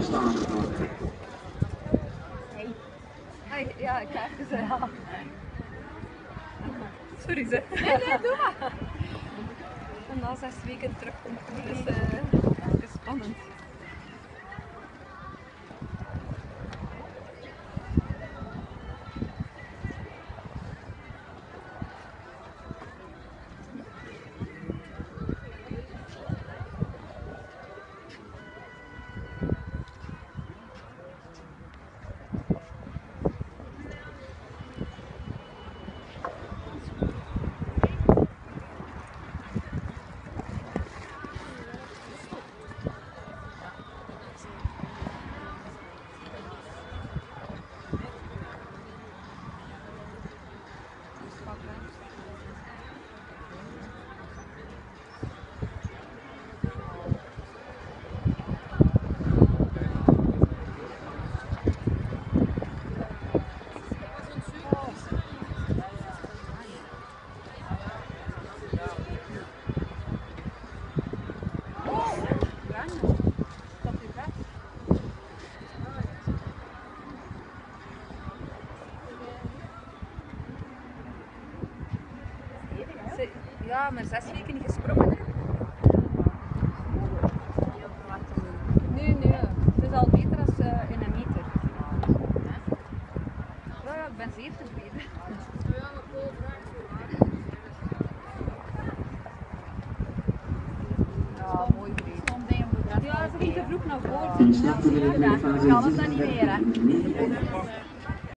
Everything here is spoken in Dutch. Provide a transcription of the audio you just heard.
staan. Hey. Ja, ik ga even zeggen. Sorry zeg. Nee, doe maar. En na 6 weken terugkomt, dus het is spannend. Ja, maar 6 weken niet gesprongen. Hè? Nee, het is al beter als in een meter. Ja, ik ben zeer tevreden. Ja, mooi breed. Ja, ze ging te vroeg naar voren. Die start voor de fase Ik kan het dan niet meer, hè.